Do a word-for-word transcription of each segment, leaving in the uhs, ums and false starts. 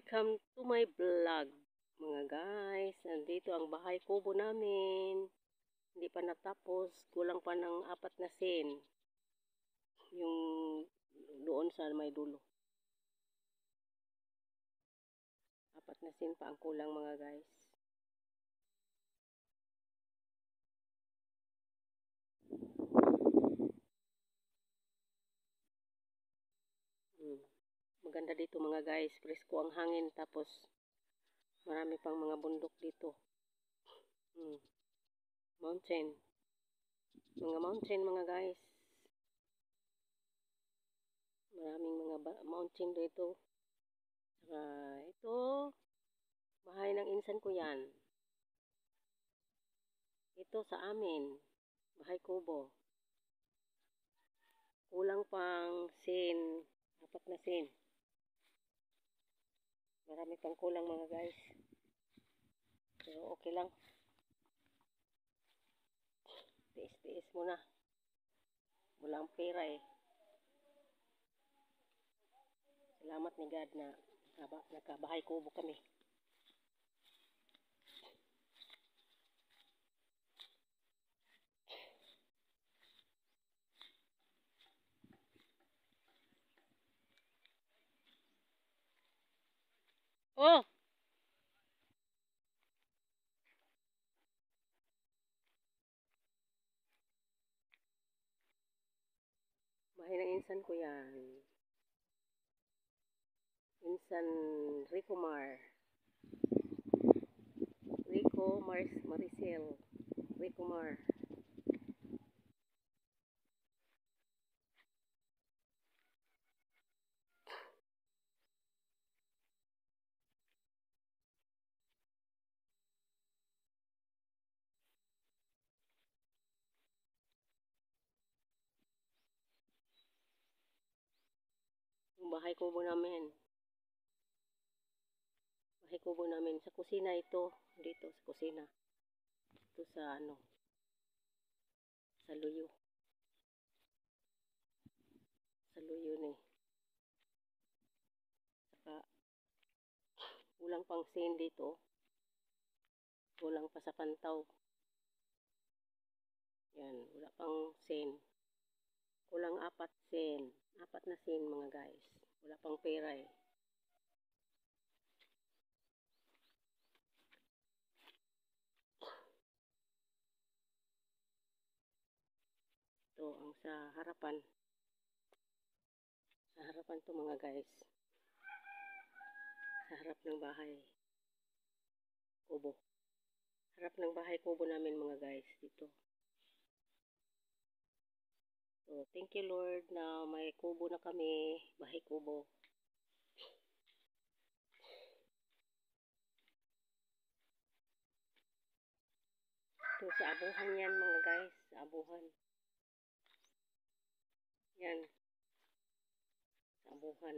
Welcome to my vlog, mga guys. Nandito ang bahay kubo namin. Hindi pa natapos. Kulang pa ng apat na sen. Yung doon sa may dulo. Apat na sen pa ang kulang, mga guys. Hmm. Maganda dito, mga guys. Presko ang hangin. Tapos marami pang mga bundok dito. Hmm. Mountain. Mga mountain, mga guys. Maraming mga mountain dito. Saka ito, bahay ng insan ko yan. Ito sa amin, bahay kubo. Kulang pang sen, apat na sen. Marami pang kulang, mga guys. Pero okay lang. Tiis-tiis muna. Walang pera eh. Salamat ni God na nakabahay kubo kami. Oh! Bahay ng insan ko yan. Insan Rico Mar. Rico Mar Maricel. Rico Mar. Yung bahay kubo namin. Bahay kubo namin. Sa kusina ito. Dito sa kusina. Ito sa ano. Sa luyo. Sa luyo ni. Saka kulang pang sen dito. Kulang pa sa pantaw. Yan. Wala pang sen. Kulang apat sen. Apat na sen, mga guys. Wala pang pera eh. Ito ang sa harapan. Sa harapan to, mga guys. Sa harap ng bahay kubo. Harap ng bahay kubo namin, mga guys. Dito. So, thank you Lord na may kubo na kami. Bahay kubo. Ito sa abuhan yan, mga guys. Sa abuhan. Yan. Sa abuhan.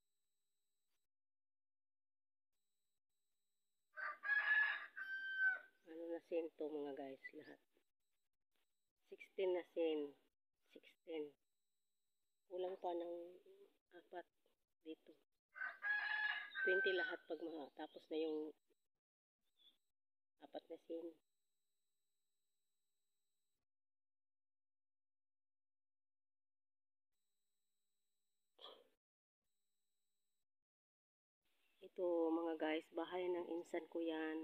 Ano na sen to, mga guys, lahat. sixteen na sen. sixteen. Kulang pa ng apat dito. twenty lahat pag matapos na yung apat na sen. Ito, mga guys, bahay ng insan ko yan.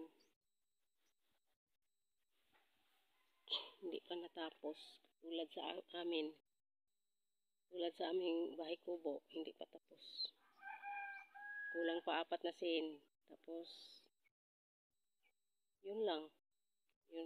Hindi pa natapos. Tulad sa amin. Tulad sa aming bahay kubo, hindi pa tapos. Kulang pa apat na sen. Tapos, yun lang. Yun.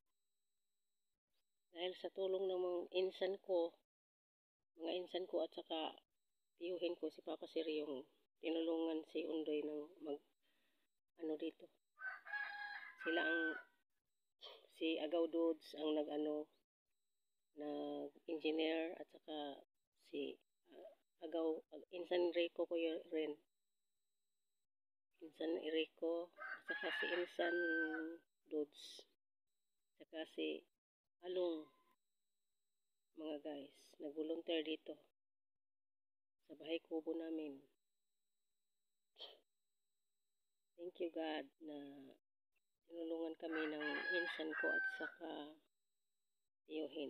Dahil sa tulong ng mga insan ko, mga insan ko at saka tiyuhin ko, si Papa Sir, yung tinulungan si Undoy ng mag, ano dito. Sila ang, si Agaw Dudes ang nag-ano, nag-engineer at saka si uh, Agaw, Insan Rico ko rin. Insan Rico, at saka si Insan Dudes. At saka si Along, mga guys, nag-volunteer dito sa bahay kubo namin. Thank you God na tinulungan kami ng insan ko at saka tiyuhin.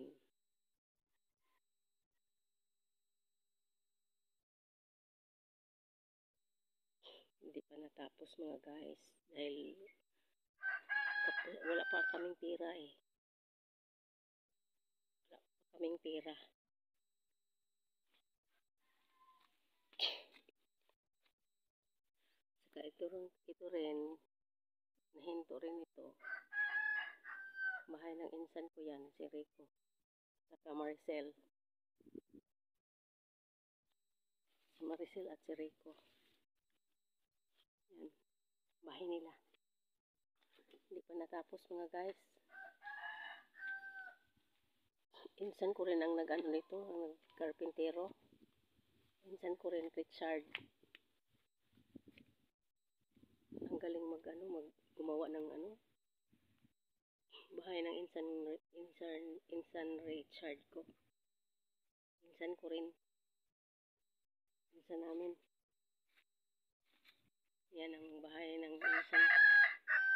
Hindi pa natapos mga guys dahil wala pa kaming pera eh. Wala pa kaming pera. Saka ito rin, ito rin, nahinto rin ito. Bahay ng insan ko yan, si Rico. Saka Marcel. Si Maricel at si Rico. Yan, bahay nila. Hindi pa natapos mga guys. Insan ko rin ang nag-ano nito, ang nag-karpintero. Insan ko rin, Richard. Ang galing mag-ano, mag gumawa ng ano. Bahay ng insan, insan, insan Richard ko. Insan ko rin. Insan namin. Yan ang bahay ng insan ko.